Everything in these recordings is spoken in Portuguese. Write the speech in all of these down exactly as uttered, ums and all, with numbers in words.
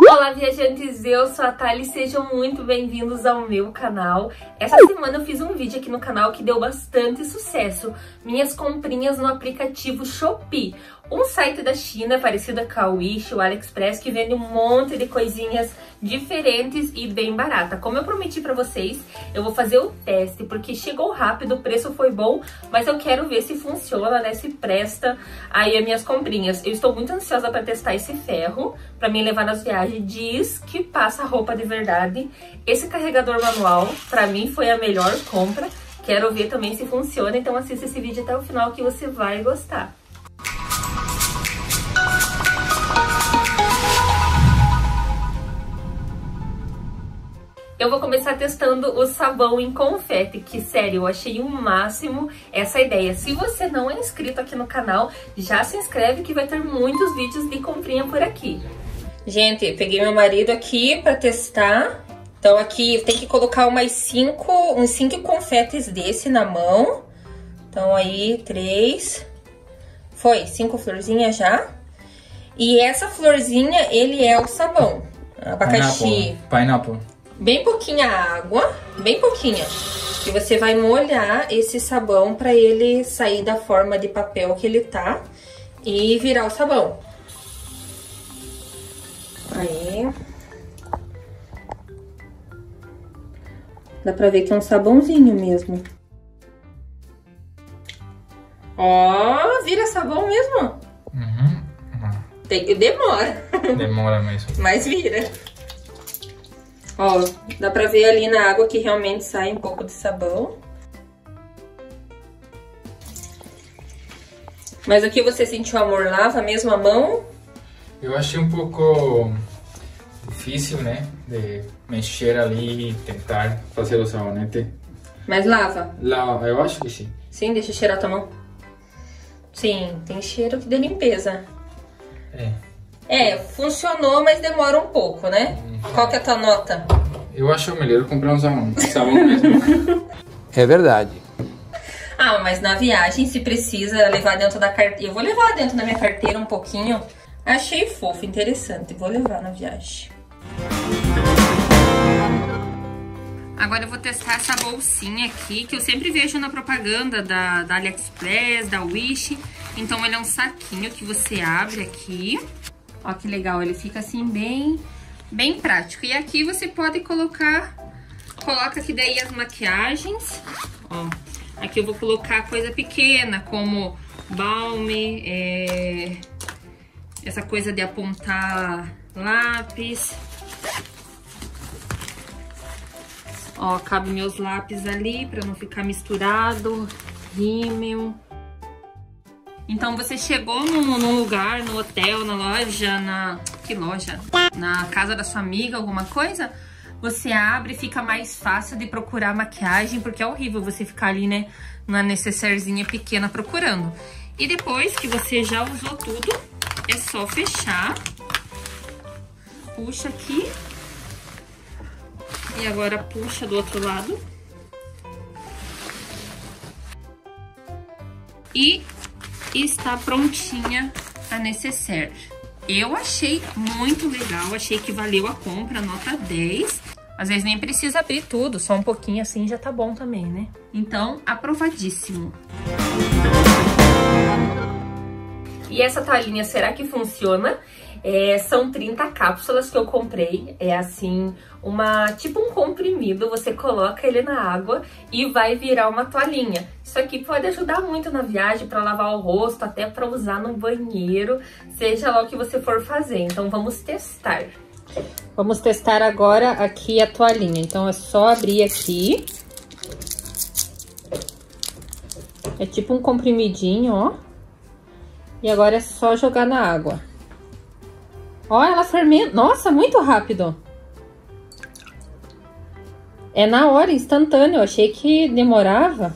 Olá, viajantes, eu sou a Thali, sejam muito bem-vindos ao meu canal. Essa semana eu fiz um vídeo aqui no canal que deu bastante sucesso, minhas comprinhas no aplicativo Shopee, um site da China parecido com a Wish, o AliExpress, que vende um monte de coisinhas diferentes e bem barata. Como eu prometi pra vocês, eu vou fazer o teste, porque chegou rápido, o preço foi bom, mas eu quero ver se funciona, né, se presta aí as minhas comprinhas. Eu estou muito ansiosa pra testar esse ferro, pra mim levar nas viagens. Diz que passa roupa de verdade. Esse carregador manual, pra mim, foi a melhor compra. Quero ver também se funciona, então assista esse vídeo até o final que você vai gostar. Eu vou começar testando o sabão em confete, que, sério, eu achei o máximo essa ideia. Se você não é inscrito aqui no canal, já se inscreve que vai ter muitos vídeos de comprinha por aqui. Gente, peguei meu marido aqui pra testar. Então aqui tem que colocar umas cinco, uns cinco confetes desse na mão. Então aí, três. Foi, cinco florzinhas já. E essa florzinha, ele é o sabão. Abacaxi. Pineapple. Pineapple. Bem pouquinha água, bem pouquinha. E você vai molhar esse sabão pra ele sair da forma de papel que ele tá e virar o sabão. Aí. Dá pra ver que é um sabãozinho mesmo. Ó, vira sabão mesmo? Uhum. Tem, demora. Demora mesmo. Mas vira. Ó, dá pra ver ali na água que realmente sai um pouco de sabão. Mas aqui você sentiu amor, lava mesmo a mão? Eu achei um pouco difícil, né, de mexer ali e tentar fazer o sabonete. Mas lava? Lava, eu acho que sim. Sim, deixa eu cheirar a tua mão. Sim, tem cheiro de limpeza. É. É, funcionou, mas demora um pouco, né? Hum. Qual que é a tua nota? Eu acho melhor comprar um sabão, sabão mesmo. É verdade. Ah, mas na viagem, se precisa levar dentro da carteira... Eu vou levar dentro da minha carteira um pouquinho. Achei fofo, interessante. Vou levar na viagem. Agora eu vou testar essa bolsinha aqui, que eu sempre vejo na propaganda da, da AliExpress, da Wish. Então ele é um saquinho que você abre aqui. Ó que legal, ele fica assim bem, bem prático. E aqui você pode colocar, coloca aqui daí as maquiagens. Ó, aqui eu vou colocar coisa pequena, como balme, é... essa coisa de apontar lápis. Ó, cabe meus lápis ali pra não ficar misturado. Rímel. Então você chegou num, num lugar, no hotel, na loja, na... Que loja? Na casa da sua amiga, alguma coisa? Você abre e fica mais fácil de procurar maquiagem, porque é horrível você ficar ali, né, na necessairezinha pequena procurando. E depois que você já usou tudo, é só fechar. Puxa aqui. E agora puxa do outro lado. E está prontinha a necessaire. Eu achei muito legal, achei que valeu a compra, nota dez. Às vezes nem precisa abrir tudo, só um pouquinho assim já tá bom também, né? Então, aprovadíssimo. E essa toalhinha, será que funciona? É, são trinta cápsulas que eu comprei, é assim, uma tipo um comprimido, você coloca ele na água e vai virar uma toalhinha. Isso aqui pode ajudar muito na viagem, para lavar o rosto, até para usar no banheiro, seja lá o que você for fazer. Então vamos testar. Vamos testar agora aqui a toalhinha, então é só abrir aqui. É tipo um comprimidinho, ó. E agora é só jogar na água. Ó, ela fermenta. Nossa, muito rápido. É na hora, instantâneo. Eu achei que demorava.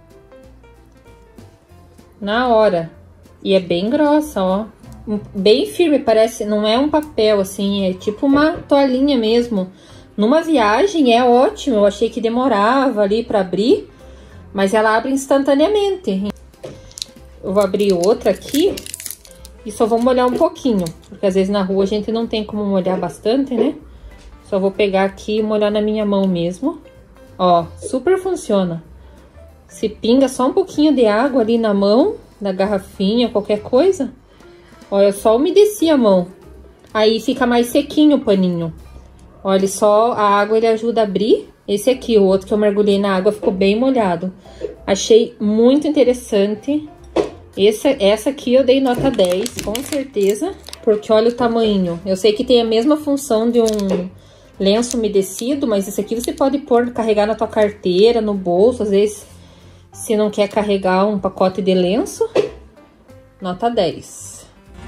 Na hora. E é bem grossa, ó. Bem firme, parece. Não é um papel, assim. É tipo uma toalhinha mesmo. Numa viagem é ótimo. Eu achei que demorava ali pra abrir. Mas ela abre instantaneamente. Eu vou abrir outra aqui. E só vou molhar um pouquinho, porque às vezes na rua a gente não tem como molhar bastante, né? Só vou pegar aqui e molhar na minha mão mesmo. Ó, super funciona. Se pinga só um pouquinho de água ali na mão, na garrafinha, qualquer coisa. Olha, só umedeci a mão. Aí fica mais sequinho o paninho. Olha, só a água ele ajuda a abrir. Esse aqui, o outro que eu mergulhei na água, ficou bem molhado. Achei muito interessante. Essa, essa aqui eu dei nota dez, com certeza. Porque olha o tamanho. Eu sei que tem a mesma função de um lenço umedecido, mas esse aqui você pode pôr, carregar na tua carteira, no bolso. Às vezes, se não quer carregar um pacote de lenço, nota dez.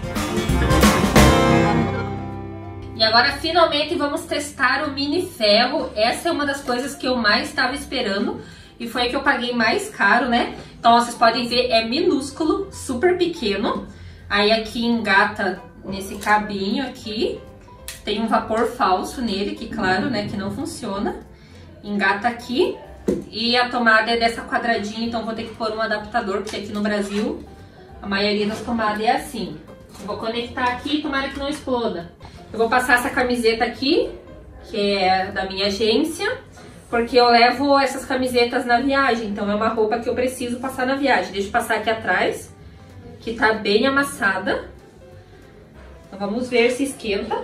E agora, finalmente, vamos testar o mini ferro. Essa é uma das coisas que eu mais estava esperando. E foi a que eu paguei mais caro, né? Então, vocês podem ver, é minúsculo, super pequeno. Aí, aqui engata nesse cabinho aqui. Tem um vapor falso nele, que claro, né, que não funciona. Engata aqui. E a tomada é dessa quadradinha, então vou ter que pôr um adaptador, porque aqui no Brasil a maioria das tomadas é assim. Eu vou conectar aqui, tomara que não exploda. Eu vou passar essa camiseta aqui, que é da minha agência, porque eu levo essas camisetas na viagem, então é uma roupa que eu preciso passar na viagem. Deixa eu passar aqui atrás, que tá bem amassada. Então vamos ver se esquenta.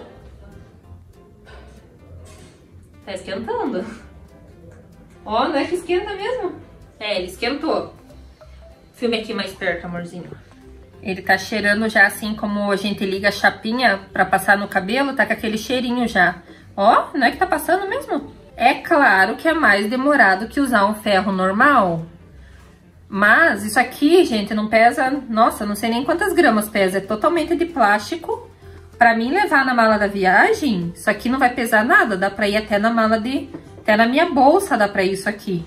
Tá esquentando. Ó, não é que esquenta mesmo? É, ele esquentou. Filme aqui mais perto, amorzinho. Ele tá cheirando já assim como a gente liga a chapinha pra passar no cabelo, tá com aquele cheirinho já. Ó, não é que tá passando mesmo? É claro que é mais demorado que usar um ferro normal. Mas isso aqui, gente, não pesa... Nossa, não sei nem quantas gramas pesa. É totalmente de plástico. Pra mim levar na mala da viagem, isso aqui não vai pesar nada. Dá pra ir até na mala de... Até na minha bolsa dá pra ir isso aqui.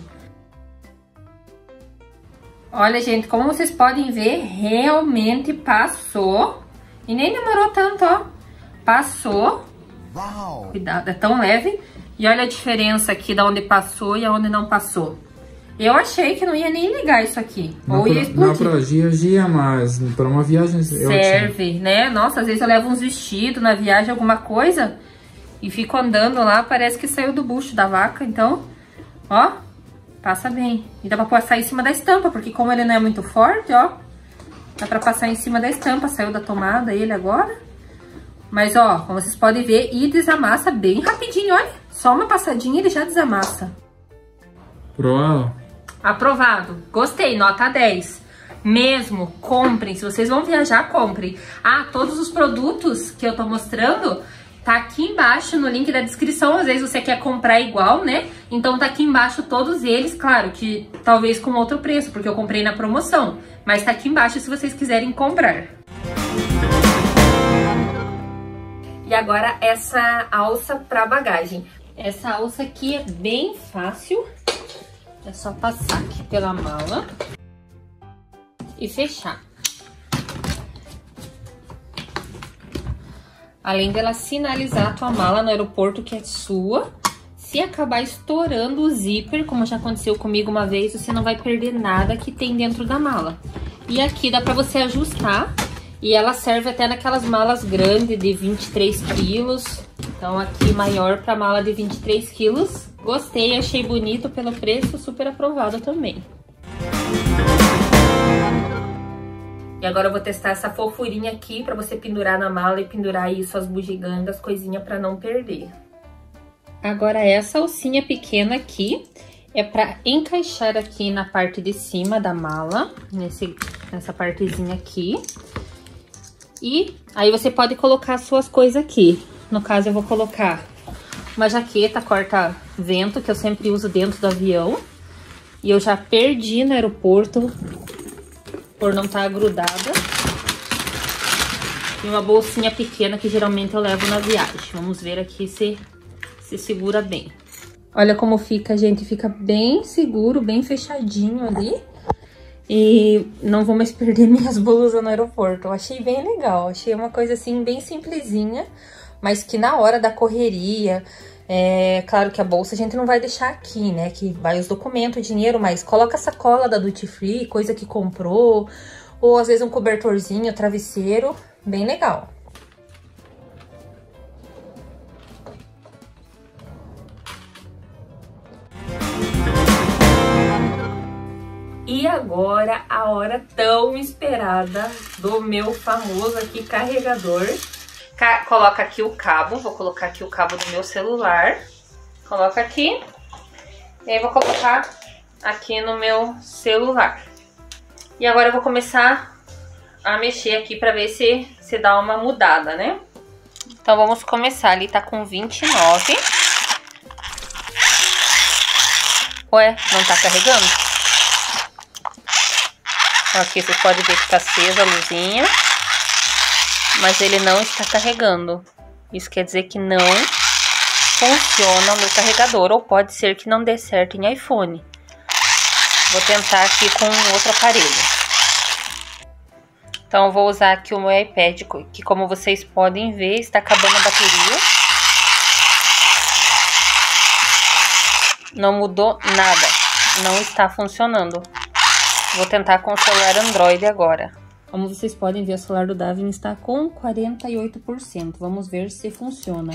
Olha, gente, como vocês podem ver, realmente passou. E nem demorou tanto, ó. Passou. Uau. Cuidado, é tão leve. E olha a diferença aqui da onde passou e aonde não passou. Eu achei que não ia nem ligar isso aqui. Não, ou ia explodir. Não, pra dia a dia, mas pra uma viagem... Serve, né? Nossa, às vezes eu levo uns vestidos na viagem, alguma coisa... E fico andando lá, parece que saiu do bucho da vaca, então, ó, passa bem. E dá pra passar em cima da estampa, porque como ele não é muito forte, ó, dá pra passar em cima da estampa, saiu da tomada ele agora. Mas, ó, como vocês podem ver, e desamassa bem rapidinho, olha. Só uma passadinha ele já desamassa. Aprovado. Aprovado. Gostei, nota dez. Mesmo, comprem, se vocês vão viajar, comprem. Ah, todos os produtos que eu tô mostrando... Tá aqui embaixo no link da descrição, às vezes você quer comprar igual, né? Então tá aqui embaixo todos eles, claro que talvez com outro preço, porque eu comprei na promoção. Mas tá aqui embaixo se vocês quiserem comprar. E agora essa alça pra bagagem. Essa alça aqui é bem fácil. É só passar aqui pela mala e fechar. Além dela sinalizar a tua mala no aeroporto que é sua, se acabar estourando o zíper, como já aconteceu comigo uma vez, você não vai perder nada que tem dentro da mala. E aqui dá pra você ajustar, e ela serve até naquelas malas grandes de vinte e três quilos. Então aqui maior pra mala de vinte e três quilos. Gostei, achei bonito pelo preço, super aprovado também. E agora eu vou testar essa fofurinha aqui pra você pendurar na mala e pendurar aí suas bugigangas, coisinha pra não perder. Agora essa alcinha pequena aqui é pra encaixar aqui na parte de cima da mala, nesse, nessa partezinha aqui. E aí você pode colocar suas coisas aqui. No caso eu vou colocar uma jaqueta corta-vento, que eu sempre uso dentro do avião. E eu já perdi no aeroporto por não estar grudada. E uma bolsinha pequena que geralmente eu levo na viagem. Vamos ver aqui se se segura bem. Olha como fica, gente. Fica bem seguro, bem fechadinho ali. E não vou mais perder minhas blusas no aeroporto. Eu achei bem legal. Achei uma coisa assim bem simplesinha, mas que na hora da correria... É claro que a bolsa a gente não vai deixar aqui, né? Que vai os documentos, o dinheiro, mas coloca a sacola da Duty Free, coisa que comprou, ou às vezes um cobertorzinho, travesseiro. bem legal. E agora, a hora tão esperada do meu famoso aqui carregador. Ca- coloca aqui o cabo, vou colocar aqui o cabo do meu celular. Coloca aqui. E aí vou colocar aqui no meu celular. E agora eu vou começar a mexer aqui pra ver se, se dá uma mudada, né? Então vamos começar, ali tá com vinte e nove. Ué, não tá carregando? Aqui vocês podem ver que tá acesa a luzinha, mas ele não está carregando. Isso quer dizer que não funciona o meu carregador, ou pode ser que não dê certo em iPhone. Vou tentar aqui com outro aparelho. Então eu vou usar aqui o meu iPad, que como vocês podem ver, está acabando a bateria. Não mudou nada, não está funcionando. Vou tentar com o celular Android agora. Como vocês podem ver, o celular do Davin está com quarenta e oito por cento. Vamos ver se funciona.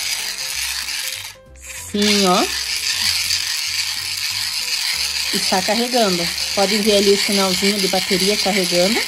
Sim, ó. Está carregando. Podem ver ali o sinalzinho de bateria carregando.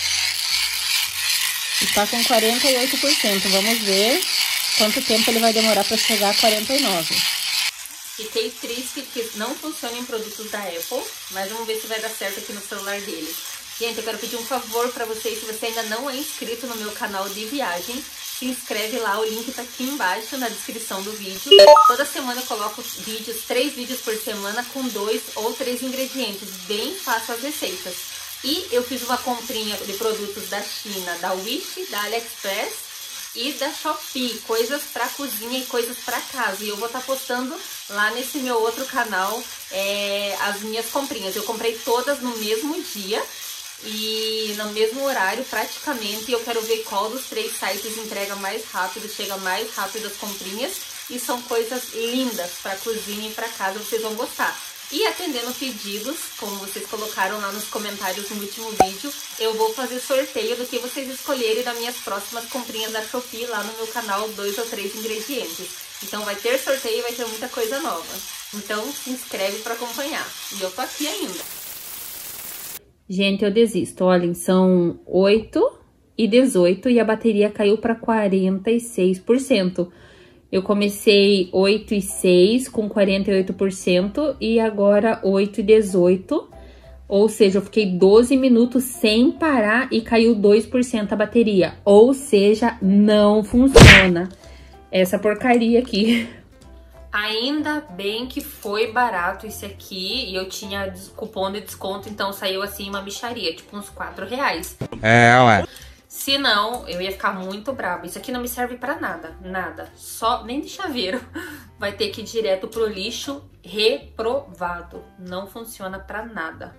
Está com quarenta e oito por cento. Vamos ver quanto tempo ele vai demorar para chegar a quarenta e nove por cento. Fiquei triste que não funciona em produtos da Apple, mas vamos ver se vai dar certo aqui no celular dele. Gente, eu quero pedir um favor para vocês, se você ainda não é inscrito no meu canal de viagem, se inscreve lá, o link tá aqui embaixo na descrição do vídeo. Toda semana eu coloco vídeos, três vídeos por semana com dois ou três ingredientes, bem fácil as receitas. E eu fiz uma comprinha de produtos da China, da Wish, da AliExpress e da Shopee, coisas pra cozinha e coisas pra casa. E eu vou estar postando lá nesse meu outro canal é, as minhas comprinhas. Eu comprei todas no mesmo dia e no mesmo horário praticamente. E eu quero ver qual dos três sites entrega mais rápido, chega mais rápido as comprinhas. E são coisas lindas pra cozinha e pra casa, vocês vão gostar. E atendendo pedidos, como vocês colocaram lá nos comentários no último vídeo, eu vou fazer sorteio do que vocês escolherem das minhas próximas comprinhas da Shopee lá no meu canal, dois ou três ingredientes. Então vai ter sorteio e vai ter muita coisa nova. Então se inscreve para acompanhar. E eu tô aqui ainda. Gente, eu desisto. Olhem, são oito e dezoito e a bateria caiu para quarenta e seis por cento. Eu comecei oito e seis com quarenta e oito por cento e agora oito e dezoito. Ou seja, eu fiquei doze minutos sem parar e caiu dois por cento a bateria. Ou seja, não funciona essa porcaria aqui. Ainda bem que foi barato esse aqui e eu tinha cupom de desconto, então saiu assim uma mixaria, tipo uns quatro reais. É, ué. Se não, eu ia ficar muito brava. Isso aqui não me serve pra nada, nada. Só, nem de chaveiro. Vai ter que ir direto pro lixo, reprovado. Não funciona pra nada.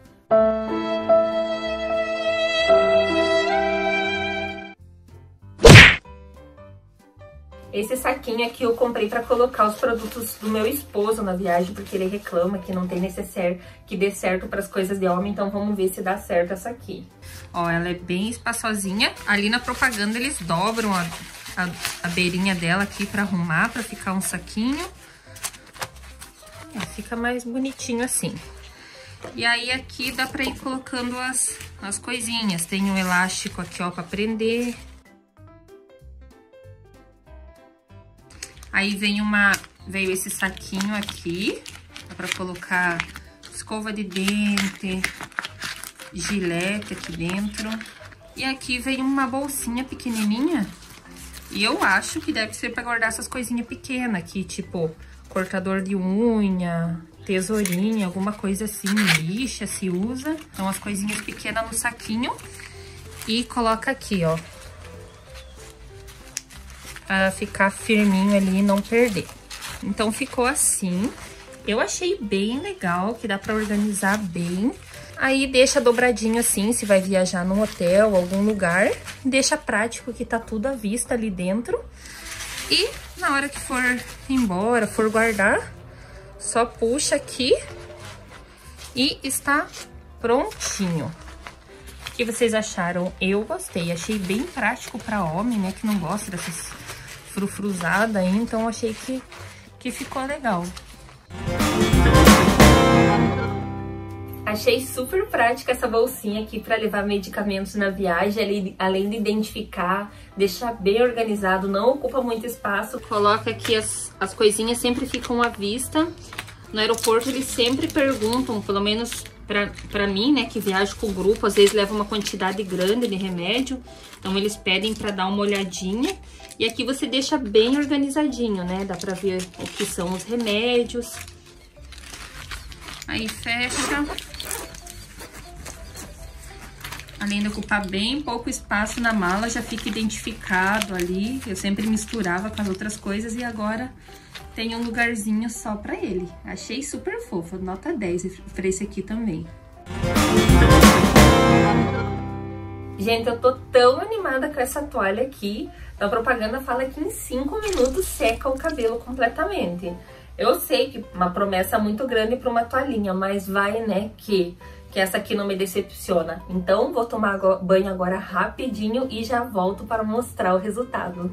Esse saquinho aqui eu comprei pra colocar os produtos do meu esposo na viagem, porque ele reclama que não tem necessaire que dê certo pras coisas de homem, então vamos ver se dá certo essa aqui. Ó, ela é bem espaçosinha. Ali na propaganda eles dobram a, a, a beirinha dela aqui pra arrumar, pra ficar um saquinho. É, fica mais bonitinho assim. E aí aqui dá pra ir colocando as, as coisinhas. Tem um elástico aqui, ó, pra prender. Aí vem uma, veio esse saquinho aqui, dá pra colocar escova de dente, gilete aqui dentro. E aqui vem uma bolsinha pequenininha. E eu acho que deve ser pra guardar essas coisinhas pequenas aqui, tipo cortador de unha, tesourinha, alguma coisa assim, lixa, se usa. Então as coisinhas pequenas no saquinho. E coloca aqui, ó. Pra ficar firminho ali e não perder. Então ficou assim. Eu achei bem legal, que dá pra organizar bem. Aí deixa dobradinho assim, se vai viajar num hotel, algum lugar. Deixa prático que tá tudo à vista ali dentro. E na hora que for embora, for guardar, só puxa aqui e está prontinho. que vocês acharam? Eu gostei, achei bem prático pra homem, né, que não gosta dessas frufruzadas aí, então achei que, que ficou legal. Achei super prática essa bolsinha aqui para levar medicamentos na viagem, além de identificar, deixar bem organizado, não ocupa muito espaço. Coloca aqui as, as coisinhas, sempre ficam à vista. No aeroporto eles sempre perguntam, pelo menos pra, pra mim, né, que viajo com o grupo, às vezes leva uma quantidade grande de remédio, então eles pedem para dar uma olhadinha. E aqui você deixa bem organizadinho, né, dá pra ver o que são os remédios. Aí fecha. Além de ocupar bem pouco espaço na mala, já fica identificado ali. Eu sempre misturava com as outras coisas e agora tem um lugarzinho só pra ele. Achei super fofo, nota dez pra esse aqui também. Gente, eu tô tão animada com essa toalha aqui. A propaganda fala que em cinco minutos seca o cabelo completamente. Eu sei que uma promessa muito grande pra uma toalhinha, mas vai, né, que... que essa aqui não me decepciona. Então, vou tomar banho agora rapidinho e já volto para mostrar o resultado.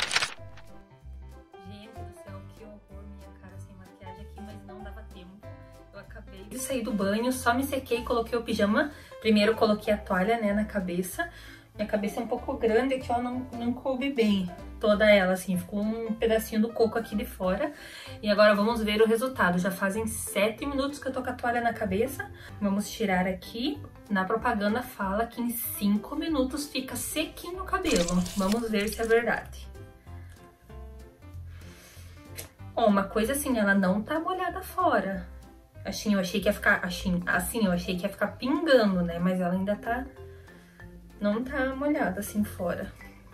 Gente do céu, que horror, minha cara sem maquiagem aqui, mas não dava tempo. Eu acabei de sair do banho, só me sequei e coloquei o pijama. Primeiro coloquei a toalha, né, na cabeça. Minha cabeça é um pouco grande aqui, ó, não, não coube bem toda ela, assim, ficou um pedacinho do coco aqui de fora. E agora vamos ver o resultado. Já fazem sete minutos que eu tô com a toalha na cabeça. Vamos tirar aqui. Na propaganda fala que em cinco minutos fica sequinho o cabelo. Vamos ver se é verdade. Ó, uma coisa assim, ela não tá molhada fora. Assim, eu achei que ia ficar, assim, assim, eu achei que ia ficar pingando, né? Mas ela ainda tá, não tá molhada assim fora.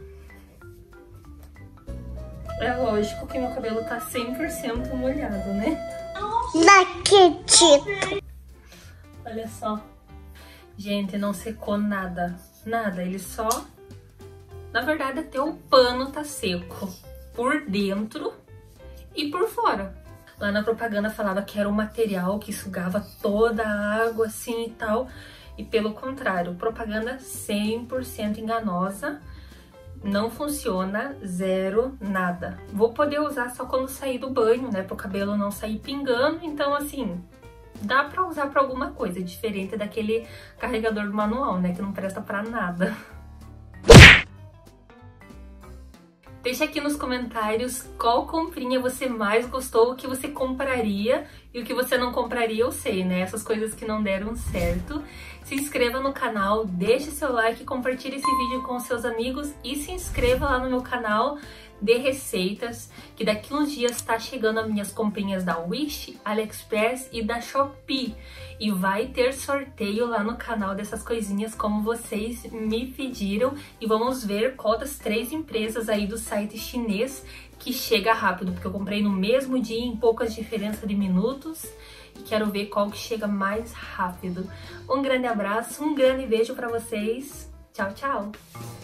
É lógico que meu cabelo tá cem por cento molhado, né? Não acredito! Olha só. Gente, não secou nada. Nada, ele só... Na verdade, até o pano tá seco. Por dentro e por fora. Lá na propaganda falava que era um material que sugava toda a água, assim, e tal. E pelo contrário, propaganda cem por cento enganosa. Não funciona, zero, nada. Vou poder usar só quando sair do banho, né? Pro cabelo não sair pingando. Então, assim, dá pra usar pra alguma coisa. Diferente daquele carregador manual, né? Que não presta pra nada. Deixa aqui nos comentários qual comprinha você mais gostou, o que você compraria e o que você não compraria, eu sei, né? Essas coisas que não deram certo. Se inscreva no canal, deixe seu like, compartilhe esse vídeo com seus amigos e se inscreva lá no meu canal de receitas, que daqui uns dias tá chegando as minhas comprinhas da Wish, AliExpress e da Shopee. E vai ter sorteio lá no canal dessas coisinhas como vocês me pediram. E vamos ver qual das três empresas aí do site chinês que chega rápido, porque eu comprei no mesmo dia, em poucas diferenças de minutos. E quero ver qual que chega mais rápido. Um grande abraço, um grande beijo pra vocês. Tchau, tchau!